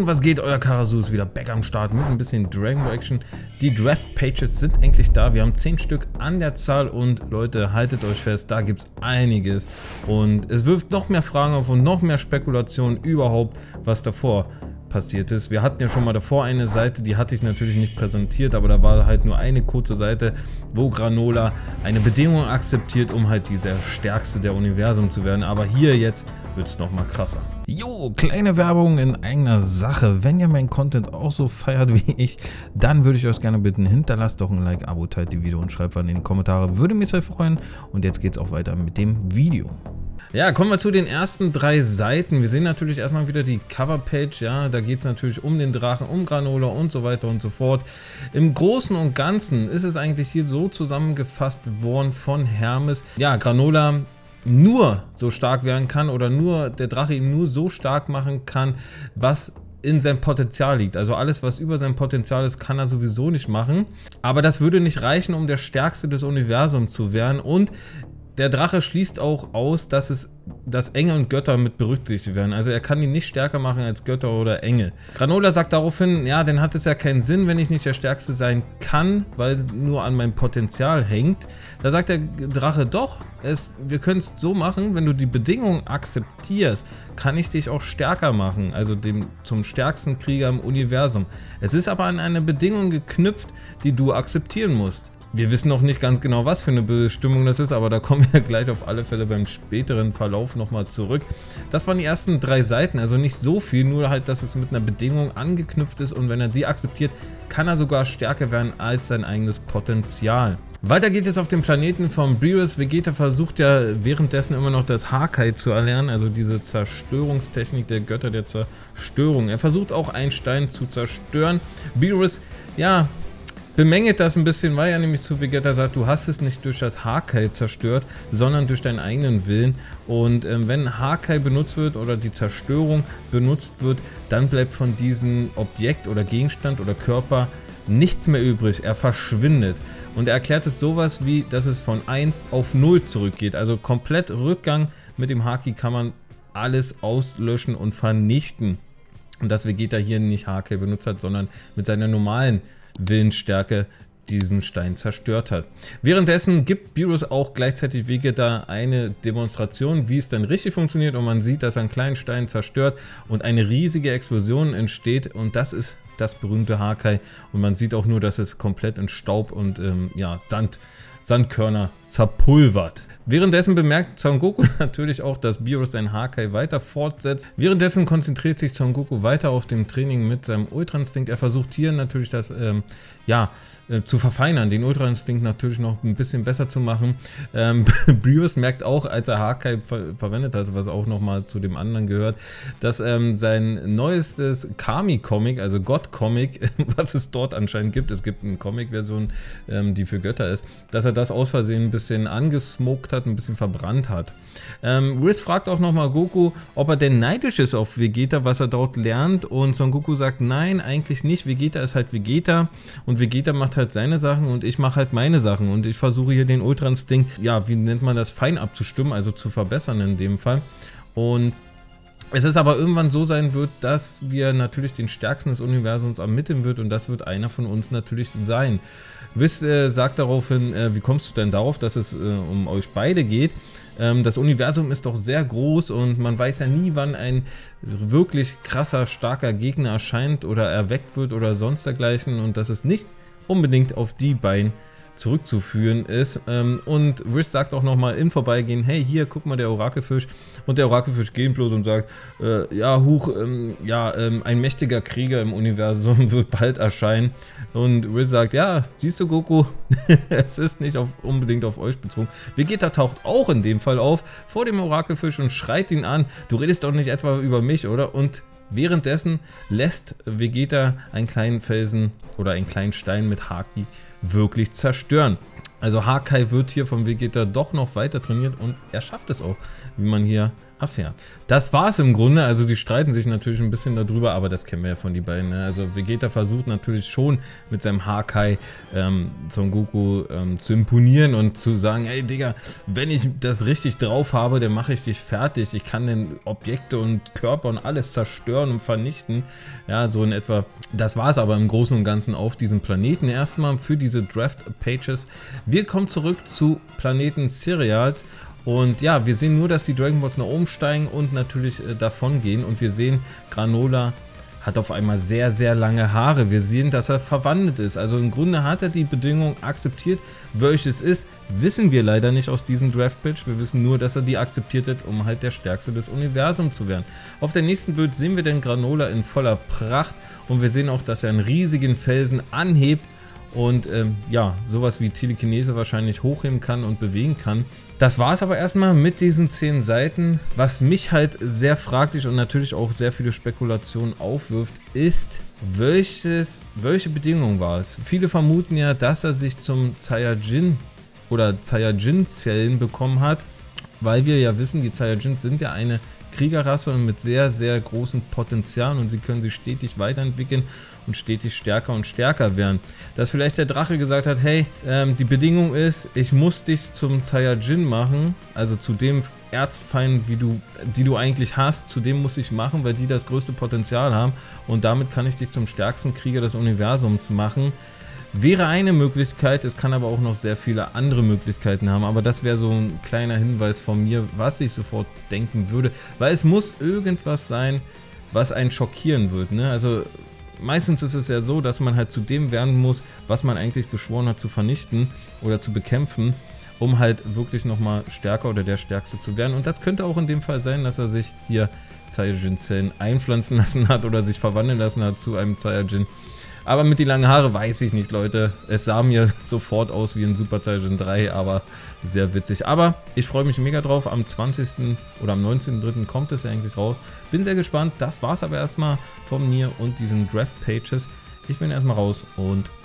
Und was geht, euer Karasu ist wieder back am Start mit ein bisschen Dragon Ball Action. Die Draft Pages sind endlich da, wir haben 10 Stück an der Zahl und Leute, haltet euch fest, da gibt es einiges. Und es wirft noch mehr Fragen auf und noch mehr Spekulationen überhaupt, was davor passiert ist. Wir hatten ja schon mal davor eine Seite, die hatte ich natürlich nicht präsentiert, aber da war halt nur eine kurze Seite, wo Granola eine Bedingung akzeptiert, um halt der Stärkste der Universum zu werden. Aber hier jetzt wird es nochmal krasser. Jo, kleine Werbung in eigener Sache. Wenn ihr meinen Content auch so feiert wie ich, dann würde ich euch gerne bitten, hinterlasst doch ein Like, Abo, teilt die Video und schreibt was in die Kommentare. Würde mich sehr freuen. Und jetzt geht es auch weiter mit dem Video. Ja, kommen wir zu den ersten 3 Seiten. Wir sehen natürlich erstmal wieder die Coverpage. Ja, da geht es natürlich um den Drachen, um Granola und so weiter und so fort. Im Großen und Ganzen ist es eigentlich hier so zusammengefasst worden von Hermes. Ja, Granola nur so stark werden kann oder nur der Drache ihn nur so stark machen kann, was in seinem Potenzial liegt. Also alles, was über sein Potenzial ist, kann er sowieso nicht machen. Aber das würde nicht reichen, um der Stärkste des Universums zu werden. Und der Drache schließt auch aus, dass Engel und Götter mit berücksichtigt werden. Also er kann ihn nicht stärker machen als Götter oder Engel. Granola sagt daraufhin, ja, dann hat es ja keinen Sinn, wenn ich nicht der Stärkste sein kann, weil nur an meinem Potenzial hängt. Da sagt der Drache, doch, wir können es so machen, wenn du die Bedingungen akzeptierst, kann ich dich auch stärker machen, also zum stärksten Krieger im Universum. Es ist aber an eine Bedingung geknüpft, die du akzeptieren musst. Wir wissen noch nicht ganz genau, was für eine Bestimmung das ist, aber da kommen wir gleich auf alle Fälle beim späteren Verlauf nochmal zurück. Das waren die ersten 3 Seiten, also nicht so viel, nur halt, dass es mit einer Bedingung angeknüpft ist und wenn er die akzeptiert, kann er sogar stärker werden als sein eigenes Potenzial. Weiter geht es auf dem Planeten von Beerus. Vegeta versucht ja währenddessen immer noch das Hakai zu erlernen, also diese Zerstörungstechnik der Götter der Zerstörung. Er versucht auch einen Stein zu zerstören. Beerus, ja, bemängelt das ein bisschen, weil er nämlich zu Vegeta sagt, du hast es nicht durch das Hakai zerstört, sondern durch deinen eigenen Willen. Und wenn Hakai benutzt wird oder die Zerstörung benutzt wird, dann bleibt von diesem Objekt oder Gegenstand oder Körper nichts mehr übrig. Er verschwindet. Und er erklärt es sowas wie, dass es von 1 auf 0 zurückgeht. Also komplett Rückgang. Mit dem Haki kann man alles auslöschen und vernichten. Und dass Vegeta hier nicht Hakai benutzt hat, sondern mit seiner normalen Willensstärke diesen Stein zerstört hat. Währenddessen gibt Beerus auch gleichzeitig Vegeta eine Demonstration, wie es dann richtig funktioniert und man sieht, dass er einen kleinen Stein zerstört und eine riesige Explosion entsteht und das ist das berühmte Hakai und man sieht auch nur, dass es komplett in Staub und ja, Sandkörner zerpulvert. Währenddessen bemerkt Son Goku natürlich auch, dass Beerus sein Hakai weiter fortsetzt. Währenddessen konzentriert sich Son Goku weiter auf dem Training mit seinem Ultra Instinct. Er versucht hier natürlich das zu verfeinern, den Ultra Instinct natürlich noch ein bisschen besser zu machen. Beerus merkt auch, als er Hakai verwendet hat, was auch nochmal zu dem anderen gehört, dass sein neuestes Kami-Comic, also Gott-Comic, was es dort anscheinend gibt, es gibt eine Comic-Version, die für Götter ist, dass er das aus Versehen ein bisschen angesmoked hat, ein bisschen verbrannt hat. Whis fragt auch nochmal Goku, ob er denn neidisch ist auf Vegeta, was er dort lernt und Son Goku sagt, nein, eigentlich nicht, Vegeta ist halt Vegeta und Vegeta macht halt seine Sachen und ich mache halt meine Sachen und ich versuche hier den Ultra Instinct, ja, wie nennt man das, fein abzustimmen, also zu verbessern in dem Fall und es ist aber irgendwann so sein wird, dass wir natürlich den Stärksten des Universums ermitteln wird und das wird einer von uns natürlich sein. Whis sagt daraufhin, wie kommst du denn darauf, dass es um euch beide geht? Das Universum ist doch sehr groß und man weiß ja nie, wann ein wirklich krasser, starker Gegner erscheint oder erweckt wird oder sonst dergleichen und dass es nicht unbedingt auf die beiden zurückzuführen ist. Und Whis sagt auch nochmal im Vorbeigehen, hey, hier, guck mal, der Orakelfisch. Und der Orakelfisch geht bloß und sagt, ja, ein mächtiger Krieger im Universum wird bald erscheinen. Und Whis sagt, ja, siehst du, Goku, es ist nicht unbedingt auf euch bezogen. Vegeta taucht auch in dem Fall auf vor dem Orakelfisch und schreit ihn an, du redest doch nicht etwa über mich, oder? Und währenddessen lässt Vegeta einen kleinen Felsen oder einen kleinen Stein mit Haki wirklich zerstören. Also Hakai wird hier von Vegeta doch noch weiter trainiert und er schafft es auch, wie man hier erfährt. Das war es im Grunde, also sie streiten sich natürlich ein bisschen darüber, aber das kennen wir ja von die beiden, ne? Also Vegeta versucht natürlich schon mit seinem Hakai Son Goku zu imponieren und zu sagen, ey Digga, wenn ich das richtig drauf habe, dann mache ich dich fertig, ich kann den Objekte und Körper und alles zerstören und vernichten, ja, so in etwa. Das war es aber im Großen und Ganzen auf diesem Planeten erstmal für diese Draft Pages. Wir kommen zurück zu Planeten Cereals. Und ja, wir sehen nur, dass die Dragon Balls nach oben steigen und natürlich davon gehen. Und wir sehen, Granola hat auf einmal sehr, sehr lange Haare. Wir sehen, dass er verwandelt ist. Also im Grunde hat er die Bedingung akzeptiert. Welches ist, wissen wir leider nicht aus diesem Draft-Pitch. Wir wissen nur, dass er die akzeptiert hat, um halt der Stärkste des Universums zu werden. Auf der nächsten Bild sehen wir den Granola in voller Pracht. Und wir sehen auch, dass er einen riesigen Felsen anhebt. Und ja, sowas wie Telekinese wahrscheinlich hochheben kann und bewegen kann. Das war es aber erstmal mit diesen 10 Seiten. Was mich halt sehr fraglich und natürlich auch sehr viele Spekulationen aufwirft, ist, welche Bedingung war es? Viele vermuten ja, dass er sich zum Saiyajin oder Saiyajin-Zellen bekommen hat, weil wir ja wissen, die Saiyajins sind ja eine Kriegerrasse und mit sehr, sehr großem Potenzial und sie können sich stetig weiterentwickeln und stetig stärker und stärker werden. Dass vielleicht der Drache gesagt hat, hey, die Bedingung ist, ich muss dich zum Saiyajin machen, also zu dem Erzfeind, die du eigentlich hast, zu dem muss ich machen, weil die das größte Potenzial haben und damit kann ich dich zum stärksten Krieger des Universums machen. Wäre eine Möglichkeit, es kann aber auch noch sehr viele andere Möglichkeiten haben, aber das wäre so ein kleiner Hinweis von mir, was ich sofort denken würde, weil es muss irgendwas sein, was einen schockieren wird, ne? Also meistens ist es ja so, dass man halt zu dem werden muss, was man eigentlich geschworen hat zu vernichten oder zu bekämpfen, um halt wirklich nochmal stärker oder der Stärkste zu werden. Und das könnte auch in dem Fall sein, dass er sich hier Saiyajin-Zellen einpflanzen lassen hat oder sich verwandeln lassen hat zu einem Saiyajin. Aber mit die langen Haare weiß ich nicht, Leute. Es sah mir sofort aus wie ein Super Saiyajin 3, aber sehr witzig. Aber ich freue mich mega drauf. Am 20. oder am 19.03. kommt es ja eigentlich raus. Bin sehr gespannt. Das war es aber erstmal von mir und diesen Draft Pages. Ich bin erstmal raus und